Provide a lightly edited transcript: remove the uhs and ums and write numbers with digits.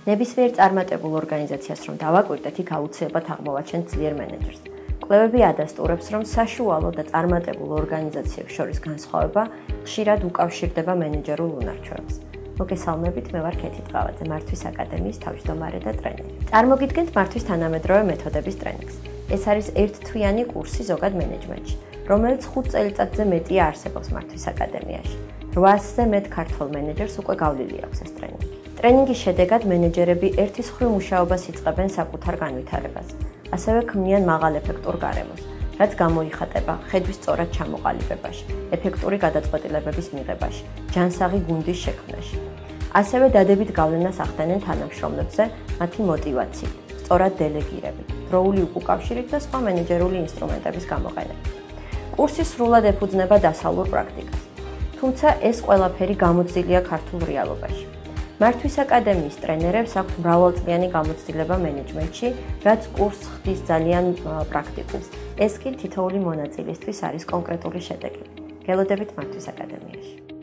ნებისმიერ წარმატებულ ორგანიზაციას რომ დავაკვირდეთ, იქ აუცილებლად აღმოვაჩენთ ძლიერ მენეჯერს. კვლევები ადასტურებს, რომ საშუალო და წარმატებულ ორგანიზაციებს შორის განსხვავება ხშირად უკავშირდება მენეჯერულ უნარჩვევებს. მოგესალმებით, მე ვარ ქეთი ტყავაძე, მართვის აკადემიის თავმჯდომარე და ტრენერი. წარმოგიდგენთ მართვის თანამედროვე მეთოდების ტრენინგს. ეს არის ერთთვიანი კურსი ზოგად მენეჯმენტში, რომელიც 5 წელიწადზე მეტია არსებობს მართვის აკადემიაში. 800-ზე მეტ ქართველ მენეჯერს უკვე გავლილი აქვს ეს ტრენინგი. ტრენინგის შედეგად მენეჯერები ერთის მხრივ მუშაობას იწყებენ საკუთარ განვითარებას. ასევე ქმნიან მაღალ ეფექტურ გარემოს, რაც გამოიხატება ხედვის სწორად ჩამოყალიბებაში, ეფექტური გადაწყვეტილებების მიღებაში, ჯანსაღი გუნდის შექმნაში. ასევე დადებით გავლენას ახდენენ თანამშრომლებზე, მათი მოტივაციით, სწორად დელეგირებით, დროული უკავშირით და სხვა მენეჯერული ინსტრუმენტების გამოყენებით. კურსი სრულად ეფუძნება დასავლურ პრაქტიკას, თუმცა ეს ყველაფერი გამოცდილია ქართულ რეალობაში. მართვის აკადემიის ტრენერებს აქვს მრავალწლიანი გამოცდილება მენეჯმენტში, რაც კურსს ხდის ძალიან პრაქტიკულს. ეს კი თითოეული მონაწილისთვის არის კონკრეტული შედეგი. გელოდებით მართვის აკადემიაში.